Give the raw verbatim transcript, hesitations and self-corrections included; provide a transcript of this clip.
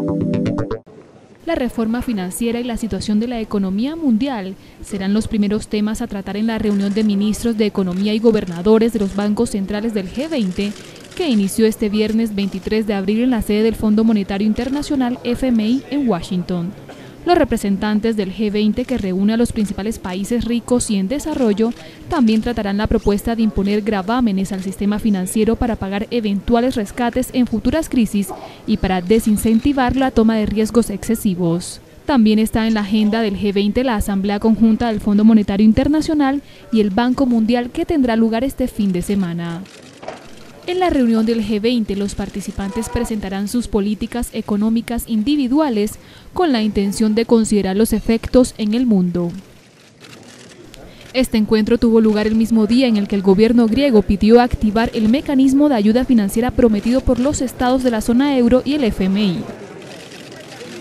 La reforma financiera y la situación de la economía mundial serán los primeros temas a tratar en la reunión de ministros de Economía y gobernadores de los bancos centrales del G veinte, que inició este viernes veintitrés de abril en la sede del Fondo Monetario Internacional F M I en Washington. Los representantes del G veinte, que reúne a los principales países ricos y en desarrollo, también tratarán la propuesta de imponer gravámenes al sistema financiero para pagar eventuales rescates en futuras crisis y para desincentivar la toma de riesgos excesivos. También está en la agenda del G veinte la Asamblea Conjunta del Fondo Monetario Internacional y el Banco Mundial, que tendrá lugar este fin de semana. En la reunión del G veinte, los participantes presentarán sus políticas económicas individuales con la intención de considerar los efectos en el mundo. Este encuentro tuvo lugar el mismo día en el que el gobierno griego pidió activar el mecanismo de ayuda financiera prometido por los estados de la zona euro y el F M I.